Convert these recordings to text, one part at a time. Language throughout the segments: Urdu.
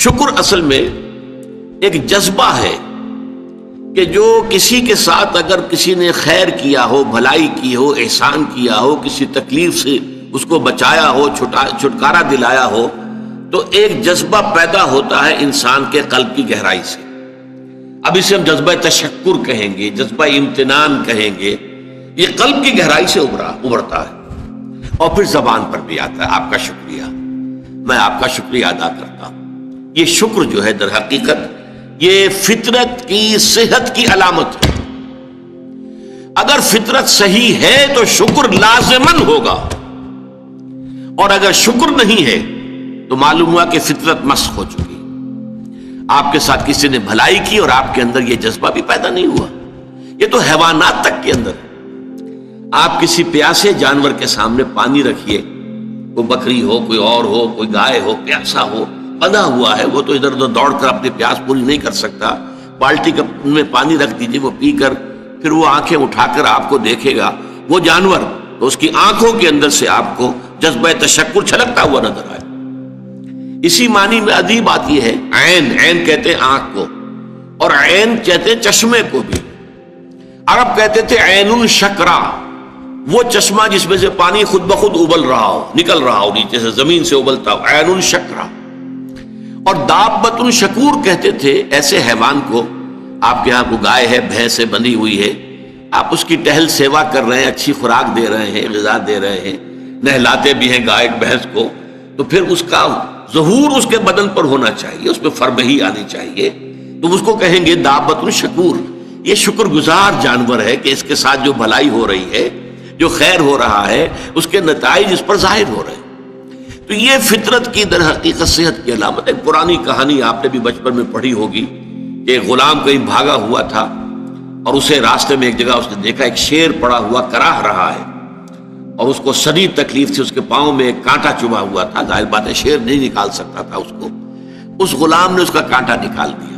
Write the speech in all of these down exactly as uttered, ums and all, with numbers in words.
شکر اصل میں ایک جذبہ ہے کہ جو کسی کے ساتھ اگر کسی نے خیر کیا ہو، بھلائی کی ہو، احسان کیا ہو، کسی تکلیف سے اس کو بچایا ہو، چھٹکارا دلایا ہو، تو ایک جذبہ پیدا ہوتا ہے انسان کے قلب کی گہرائی سے. اب اسے ہم جذبہ تشکر کہیں گے، جذبہ امتنان کہیں گے. یہ قلب کی گہرائی سے ابھرا ابھرتا ہے اور پھر زبان پر بھی آتا ہے. آپ کا شکریہ، میں آپ کا شکریہ ادا کرتا ہوں. یہ شکر جو ہے در حقیقت یہ فطرت کی صحت کی علامت ہے. اگر فطرت صحیح ہے تو شکر لازماً ہوگا، اور اگر شکر نہیں ہے تو معلوم ہوا کہ فطرت مسخ ہو چکی. آپ کے ساتھ کسی نے بھلائی کی اور آپ کے اندر یہ جذبہ بھی پیدا نہیں ہوا. یہ تو حیوانات تک کے اندر ہے. آپ کسی پیاسے جانور کے سامنے پانی رکھیے، کوئی بکری ہو، کوئی اور ہو، کوئی گائے ہو، پیاسا ہو، بندھا ہوا ہے، وہ تو ادھر ادھر دوڑ کر اپنی پیاس پوری نہیں کر سکتا. بالٹی میں پانی رکھ دیجیے، وہ پی کر پھر وہ آنکھیں اٹھا کر آپ کو دیکھے گا. وہ جانور تو اس کی آنکھوں کے اندر سے آپ کو جذبہ تشکر چھلکتا ہوا نظر آئے. اسی معنی میں ادھی بات یہ ہے، عین عین کہتے ہیں آنکھ کو، اور عین کہتے ہیں چشمے کو بھی. عرب کہتے تھے عین الشکرا، وہ چشمہ جس میں سے پانی خود بخود ابل رہا ہو، نکل رہا ہو نیچے سے، زمین سے ابلتا ہو، عین الشکرا. اور دابۃ شکور کہتے تھے ایسے حیوان کو. آپ کے ہاں کو گائے ہے، بھینس بندھی ہوئی ہے، آپ اس کی ٹہل سیوا کر رہے ہیں، اچھی خوراک دے رہے ہیں، غذا دے رہے ہیں، نہلاتے بھی ہیں گائے بھینس کو، تو پھر اس کا ظہور اس کے بدن پر ہونا چاہیے، اس پہ فربہی آنی چاہیے. تو اس کو کہیں گے دابۃ شکور. یہ شکر گزار جانور ہے کہ اس کے ساتھ جو بھلائی ہو رہی ہے، جو خیر ہو رہا ہے، اس کے نتائج اس پر ظاہر ہو رہے ہیں. تو یہ فطرت کی در حقیقت صحت کی علامت ہے. ایک پرانی کہانی آپ نے بھی بچپن میں پڑھی ہوگی کہ ایک غلام کہیں بھاگا ہوا تھا اور اسے راستے میں ایک جگہ اس نے دیکھا ایک شیر پڑا ہوا کراہ رہا ہے، اور اس کو شدید تکلیف تھی. اس کے پاؤں میں ایک کانٹا چبھا ہوا تھا. ظاہر بات ہے شیر نہیں نکال سکتا تھا اس کو. اس غلام نے اس کا کانٹا نکال دیا.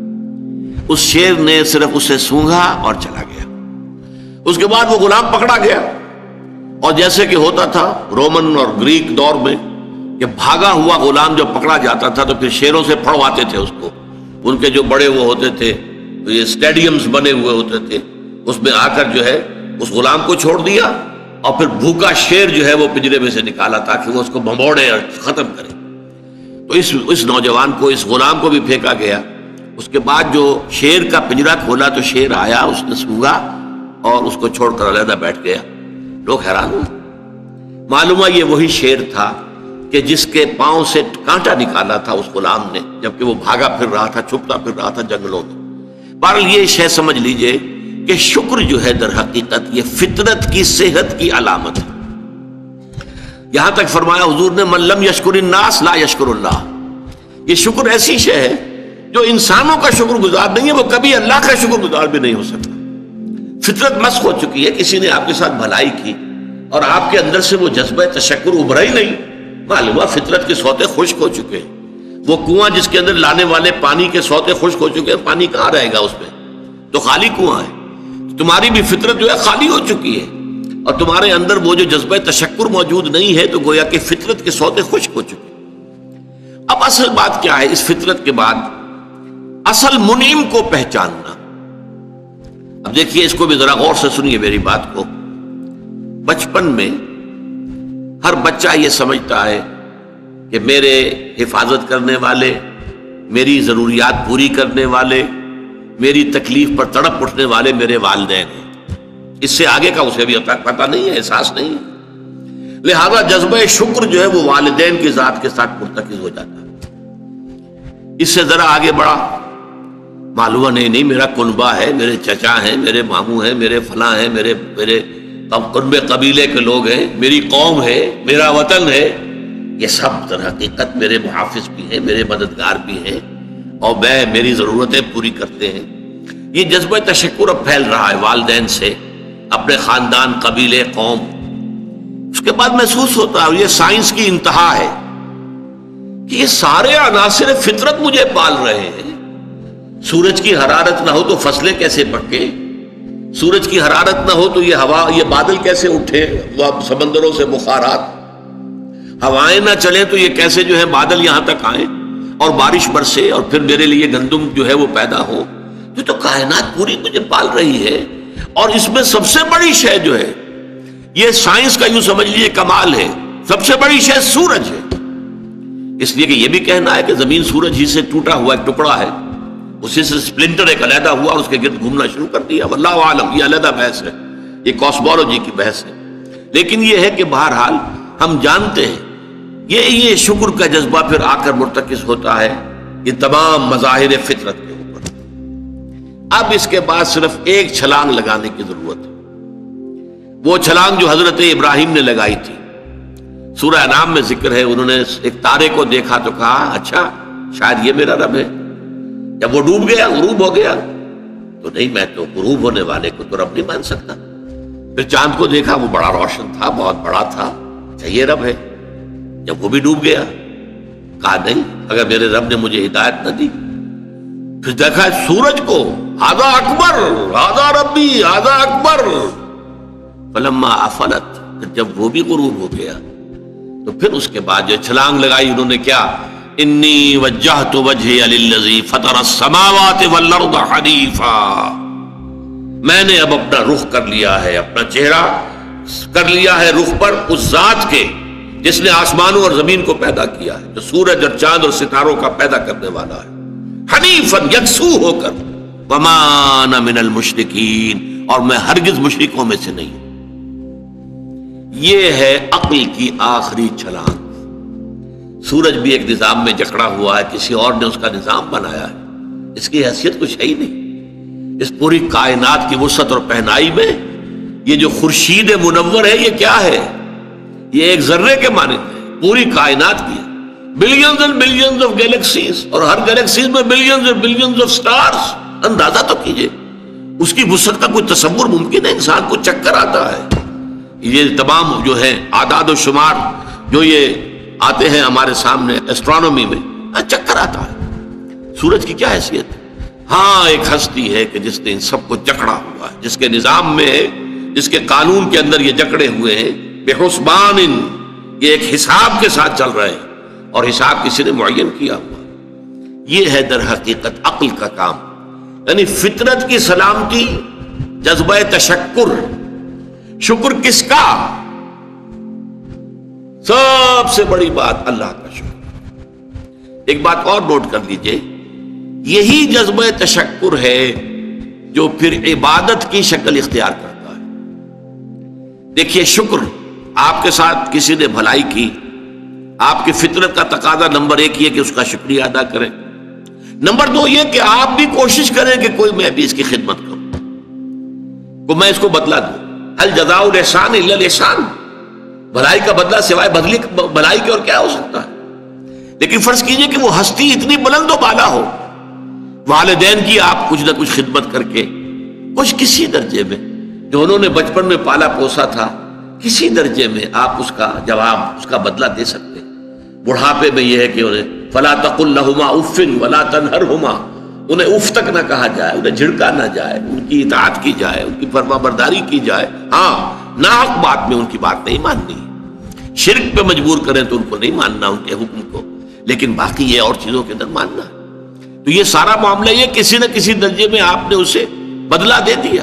اس شیر نے صرف اسے سونگھا اور چلا گیا. اس کے بعد وہ غلام پکڑا گیا، اور جیسے کہ ہوتا تھا رومن اور گریک دور میں کہ بھاگا ہوا غلام جب پکڑا جاتا تھا تو پھر شیروں سے پھڑواتے تھے اس کو. ان کے جو بڑے وہ ہوتے تھے، تو یہ اسٹیڈیمز بنے ہوئے ہوتے تھے، اس میں آ کر جو ہے اس غلام کو چھوڑ دیا، اور پھر بھوکا شیر جو ہے وہ پنجرے میں سے نکالا تاکہ وہ اس کو بھمبوڑے اور ختم کرے. تو اس اس نوجوان کو، اس غلام کو بھی پھینکا گیا. اس کے بعد جو شیر کا پنجرا کھولا تو شیر آیا، اس نے سونگا اور اس کو چھوڑ کر علیحدہ بیٹھ گیا. لوگ حیران ہوئے. معلوم ہوا یہ وہی شیر تھا کہ جس کے پاؤں سے کانٹا نکالا تھا اس غلام نے، جبکہ وہ بھاگا پھر رہا تھا، چھپتا پھر رہا تھا جنگلوں میں. بہرحال یہ شے سمجھ لیجئے کہ شکر جو ہے در حقیقت یہ فطرت کی صحت کی علامت ہے. یہاں تک فرمایا حضور نے من لم یشکر الناس لا یشکر اللہ. یہ شکر ایسی شے ہے جو انسانوں کا شکر گزار نہیں ہے، وہ کبھی اللہ کا شکر گزار بھی نہیں ہو سکتا. فطرت مسخ ہو چکی ہے. کسی نے آپ کے ساتھ بھلائی کی اور آپ کے اندر سے وہ جذبہ تشکر ابھرا ہی نہیں، معلوم ہوا فطرت کے سوتے خشک ہو چکے ہیں. وہ کنواں جس کے اندر لانے والے پانی کے سوتے خشک ہو چکے ہیں، پانی کہاں رہے گا اس میں؟ تو خالی کنواں ہے. تمہاری بھی فطرت جو ہے خالی ہو چکی ہے، اور تمہارے اندر وہ جو جذبہ تشکر موجود نہیں ہے، تو گویا کہ فطرت کے سوتے خشک ہو چکے. اب اصل بات کیا ہے اس فطرت کے بعد؟ اصل منعم کو پہچاننا. اب دیکھیے اس کو بھی ذرا غور سے سنیے میری بات کو. بچپن میں ہر بچہ یہ سمجھتا ہے کہ میرے حفاظت کرنے والے، میری ضروریات پوری کرنے والے، میری تکلیف پر تڑپ اٹھنے والے میرے والدین ہیں. اس سے آگے کا اسے بھی پتہ نہیں ہے، احساس نہیں ہے. لہذا جذبہ شکر جو ہے وہ والدین کی ذات کے ساتھ مرتکز ہو جاتا ہے. اس سے ذرا آگے بڑھا، معلوم نہیں نہیں میرا کنبہ ہے، میرے چچا ہیں، میرے ماموں ہیں، میرے فلاں ہیں، میرے میرے کنبے قبیلے کے لوگ ہیں، میری قوم ہے، میرا وطن ہے. یہ سب در حقیقت میرے محافظ بھی ہیں، میرے مددگار بھی ہیں، اور میں میری ضرورتیں پوری کرتے ہیں. یہ جذبہ تشکر اب پھیل رہا ہے والدین سے، اپنے خاندان، قبیلے، قوم. اس کے بعد محسوس ہوتا ہے، یہ سائنس کی انتہا ہے کہ یہ سارے عناصر فطرت مجھے پال رہے ہیں. سورج کی حرارت نہ ہو تو فصلیں کیسے پکیں؟ سورج کی حرارت نہ ہو تو یہ ہوا، یہ بادل کیسے اٹھے؟ سمندروں سے بخارات. ہوائیں نہ چلیں تو یہ کیسے جو ہے بادل یہاں تک آئیں؟ اور بارش برسے اور پھر میرے لیے گندم جو ہے وہ پیدا ہو. یہ تو کائنات پوری مجھے پال رہی ہے. اور اس میں سب سے بڑی شے جو ہے, یہ سائنس کا یوں سمجھ لیجیے کمال ہے, سب سے بڑی شے سورج ہے. اس لیے کہ یہ بھی کہنا ہے کہ زمین سورج ہی سے ٹوٹا ہوا ایک ٹکڑا ہے, اسی سے سپلنٹر ایک علیحدہ ہوا اور اس کے گرد گھومنا شروع کر دیا. واللہ عالم, یہ علیحدہ بحث ہے, یہ کاسمولوجی کی بحث ہے. لیکن یہ ہے کہ بہرحال ہم جانتے ہیں یہ یہ شکر کا جذبہ پھر آ کر مرتکز ہوتا ہے یہ تمام مظاہر فطرت کے اوپر. اب اس کے بعد صرف ایک چھلانگ لگانے کی ضرورت ہے, وہ چھلانگ جو حضرت ابراہیم نے لگائی تھی. سورہ انعام میں ذکر ہے, انہوں نے ایک تارے کو دیکھا تو کہا اچھا شاید یہ میرا رب ہے. جب وہ ڈوب گیا, غروب ہو گیا, تو نہیں میں تو غروب ہونے والے کو تو رب نہیں مان سکتا. پھر چاند کو دیکھا, وہ بڑا روشن تھا, بہت بڑا تھا, اچھا یہ رب ہے. جب وہ بھی ڈوب گیا, کہا نہیں اگر میرے رب نے مجھے ہدایت نہ دی. پھر دیکھا سورج کو, ھذا اکبر, ھذا ربی, ھذا اکبر. فلما افلت, جب وہ بھی غروب ہو گیا تو پھر اس کے بعد جو چھلانگ لگائی انہوں نے کیا, انی وجہت وجہی للذی فطر السماوات والارض حنیفا, میں نے اب اپنا رخ کر لیا ہے, اپنا چہرہ کر لیا ہے رخ پر اس ذات کے جس نے آسمانوں اور زمین کو پیدا کیا ہے, جو سورج اور چاند اور ستاروں کا پیدا کرنے والا ہے, حنیفاً یکسو ہو کر, وما انا من المشرکین, اور میں ہرگز مشرکوں میں سے نہیں. یہ ہے عقل کی آخری چھلانگ. سورج بھی ایک نظام میں جکڑا ہوا ہے, کسی اور نے اس کا نظام بنایا ہے, اس کی حیثیت کچھ ہے ہی نہیں. اس پوری کائنات کی وسعت اور پہنائی میں یہ جو خورشید منور ہے یہ کیا ہے, یہ ایک ذرے کے مانند ہے. پوری کائنات کی billions and billions of galaxies, اور ہر گیلیکسیز میں billions and billions of stars. اندازہ تو کیجئے, اس کی وسعت کا کوئی تصور ممکن ہے؟ انسان کو چکر آتا ہے. یہ تمام جو ہے اعداد و شمار جو یہ آتے ہیں ہمارے سامنے ایسٹرونومی میں, چکر آتا ہے. سورج کی کیا حیثیت ہے؟ ہاں ایک ہستی ہے کہ جس نے ان سب کو جکڑا ہوا ہے, جس کے نظام میں, جس کے قانون کے اندر یہ جکڑے ہوئے ہیں. بحسبان, یہ ایک حساب کے ساتھ چل رہے ہیں, اور حساب کسی نے معین کیا ہوا. یہ ہے در حقیقت عقل کا کام, یعنی فطرت کی سلامتی, جذبہ تشکر. شکر کس کا؟ سب سے بڑی بات اللہ کا شکر. ایک بات اور نوٹ کر لیجئے, یہی جذبہ تشکر ہے جو پھر عبادت کی شکل اختیار کرتا ہے. دیکھیے شکر, آپ کے ساتھ کسی نے بھلائی کی, آپ کی فطرت کا تقاضا نمبر ایک یہ کہ اس کا شکریہ ادا کریں. نمبر دو یہ کہ آپ بھی کوشش کریں کہ کوئی میں بھی اس کی خدمت کروں, کو میں اس کو بدلہ دوں. هل جزاء الاحسان الا الاحسان, بھلائی کا بدلہ سوائے بدلی بھلائی کے اور کیا ہو سکتا ہے؟ لیکن فرض کیجئے کہ وہ ہستی اتنی بلند و بالا ہو, والدین کی آپ کچھ نہ کچھ خدمت کر کے, کچھ کسی درجے میں جو انہوں نے بچپن میں پالا پوسا تھا, کسی درجے میں آپ اس کا جواب, اس کا بدلہ دے سکتے. بڑھاپے میں یہ ہے کہ انہیں فلا تقل لهما اف ولا تنهرهما, انہیں اف تک نہ کہا جائے, انہیں جھڑکا نہ جائے, ان کی اطاعت کی جائے, ان کی فرما برداری کی جائے. ہاں ناحق بات میں ان کی بات نہیں ماننی, شرک پہ مجبور کریں تو ان کو نہیں ماننا, ان کے حکم کو, لیکن باقی یہ اور چیزوں کے اندر ماننا. تو یہ سارا معاملہ یہ کسی نہ کسی درجے میں آپ نے اسے بدلہ دے دیا,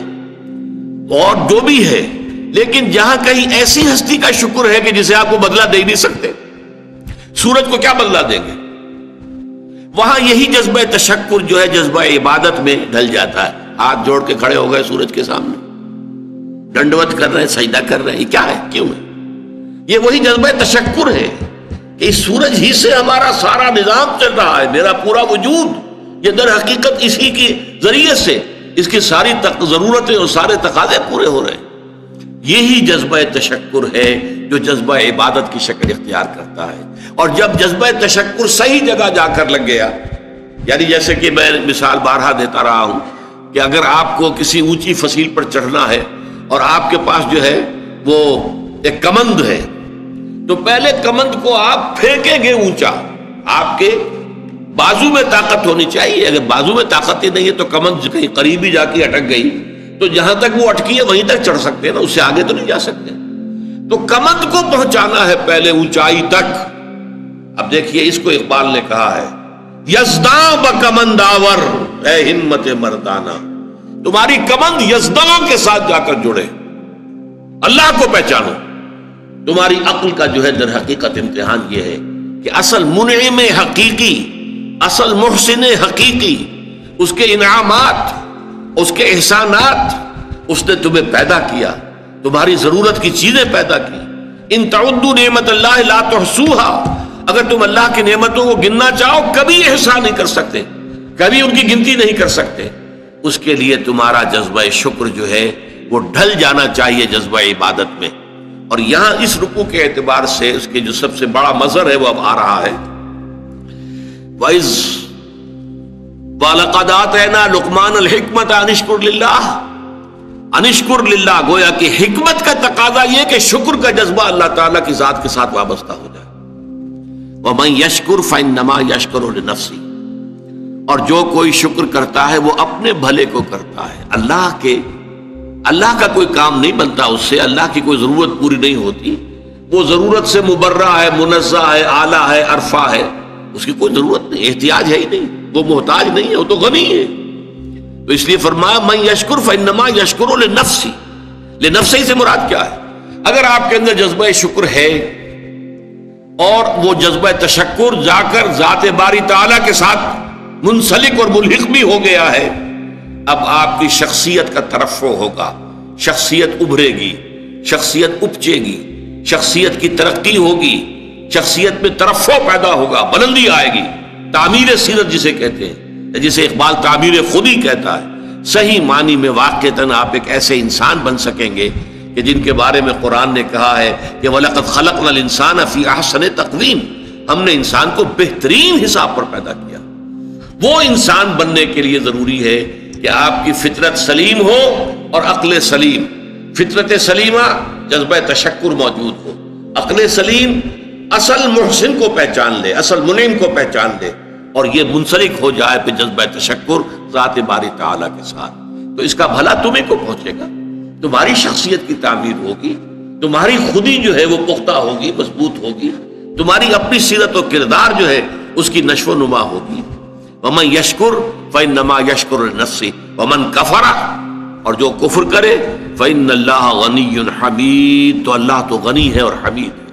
اور جو بھی ہے. لیکن جہاں کہیں ایسی ہستی کا شکر ہے کہ جسے آپ کو بدلہ دے نہیں سکتے, سورج کو کیا بدلہ دیں گے, وہاں یہی جذبہ تشکر جو ہے جذبہ عبادت میں ڈھل جاتا ہے. ہاتھ جوڑ کے کھڑے ہو گئے سورج کے سامنے, ڈنڈوت کر رہے ہیں, سجدہ کر رہے ہیں. یہ کیا ہے, کیوں ہے؟ یہ وہی جذبہ تشکر ہے کہ اس سورج ہی سے ہمارا سارا نظام چل رہا ہے, میرا پورا وجود یہ در حقیقت اسی کے ذریعے سے اس کی ساری ضرورتیں اور سارے تقاضے پورے ہو رہے ہیں. یہی جذبہ تشکر ہے جو جذبہ عبادت کی شکل اختیار کرتا ہے. اور جب جذبہ تشکر صحیح جگہ جا کر لگ گیا, یعنی جیسے کہ میں مثال بارہا دیتا رہا ہوں کہ اگر آپ کو کسی اونچی فصیل پر چڑھنا ہے اور آپ کے پاس جو ہے وہ ایک کمند ہے, تو پہلے کمند کو آپ پھینکیں گے اونچا, آپ کے بازو میں طاقت ہونی چاہیے. اگر بازو میں طاقت ہی نہیں ہے تو کمند کہیں قریب ہی جا کے اٹک گئی, تو جہاں تک وہ اٹکی ہے وہیں تک چڑھ سکتے ہیں نا, اس سے آگے تو نہیں جا سکتے. تو کمند کو پہنچانا ہے پہلے اونچائی تک. اب دیکھیے اس کو اقبال نے کہا ہے یزداں بکمند آور، اے ہمت مردانہ، تمہاری کمند یزداں کے ساتھ جا کر جڑے، اللہ کو پہچانو۔ تمہاری عقل کا جو ہے در حقیقت امتحان یہ ہے کہ اصل منعم حقیقی، اصل محسن حقیقی، اس کے انعامات، اس کے احسانات، اس نے تمہیں پیدا کیا، تمہاری ضرورت کی چیزیں پیدا کی۔ ان تعدوا نعمت اللہ لا تحصوها، اگر تم اللہ کی نعمتوں کو گننا چاہو کبھی احسان نہیں کر سکتے، کبھی ان کی گنتی نہیں کر سکتے۔ اس کے لیے تمہارا جذبہ شکر جو ہے وہ ڈھل جانا چاہیے جذبہ عبادت میں۔ اور یہاں اس رکوع کے اعتبار سے اس کے جو سب سے بڑا مظہر ہے وہ اب آ رہا ہے، وَإِذْ وَلَقَدْ آتَيْنَا لُقْمَانَ الْحِكْمَةَ أَنِ اشْكُرْ لِلَّهِ، أَنِ اشْكُرْ لِلَّهِ، گویا کہ حکمت کا تقاضا یہ کہ شکر کا جذبہ اللہ تعالیٰ کی ذات کے ساتھ وابستہ ہو جائے۔ وَمَنْ يَشْكُرْ فَإِنَّمَا يَشْكُرُ لِنَفْسِهِ، اور جو کوئی شکر کرتا ہے وہ اپنے بھلے کو کرتا ہے۔ اللہ کے اللہ کا کوئی کام نہیں بنتا اس سے، اللہ کی کوئی ضرورت پوری نہیں ہوتی، وہ ضرورت سے مبرہ ہے، منزہ ہے، اعلیٰ ہے، عرفہ ہے، اس کی کوئی ضرورت نہیں، احتیاج ہے ہی نہیں، وہ محتاج نہیں ہے، وہ تو غنی ہے۔ تو اس لیے فرمایا من یشکر فانما یشکر لنفسی، لنفسی سے مراد کیا ہے؟ اگر آپ کے اندر جذبہ شکر ہے اور وہ جذبہ تشکر جا کر ذات باری تعالیٰ کے ساتھ منسلک اور ملحق بھی ہو گیا ہے، اب آپ کی شخصیت کا ترفع ہوگا، شخصیت ابھرے گی، شخصیت اپچے گی، شخصیت کی ترقی ہوگی، شخصیت میں ترفع پیدا ہوگا، بلندی آئے گی، تعمیر سیرت جسے کہتے ہیں، جسے اقبال تعمیر خودی کہتا ہے۔ صحیح معنی میں واقعتاً آپ ایک ایسے انسان بن سکیں گے کہ جن کے بارے میں قرآن نے کہا ہے کہ وَلَقَدْ خَلَقْنَا الْإِنسَانَ فِي أَحْسَنِ تَقْوِيمٍ، ہم نے انسان کو بہترین حساب پر پیدا کیا۔ وہ انسان بننے کے لیے ضروری ہے کہ آپ کی فطرت سلیم ہو اور عقل سلیم، فطرت سلیمہ جذبہ تشکر موجود ہو، عقل سلیم اصل محسن کو پہچان لے، اصل منعم کو پہچان لے، اور یہ منسلک ہو جائے پہ جذبہ تشکر ذات باری تعالیٰ کے ساتھ، تو اس کا بھلا تمہیں کو پہنچے گا، تمہاری شخصیت کی تعمیر ہوگی، تمہاری خودی جو ہے وہ پختہ ہوگی، مضبوط ہوگی، تمہاری اپنی سیرت و کردار جو ہے اس کی نشو و نما ہوگی۔ وَمَنْ يَشْكُرْ فَإِنَّمَا يَشْكُرُ لِنَفْسِهِ وَمَنْ كَفَرَ، اور جو کفر کرے فَإِنَّ اللَّهَ غَنِيٌّ حَمِيدٌ، تو اللہ تو غنی ہے اور حمید ہے۔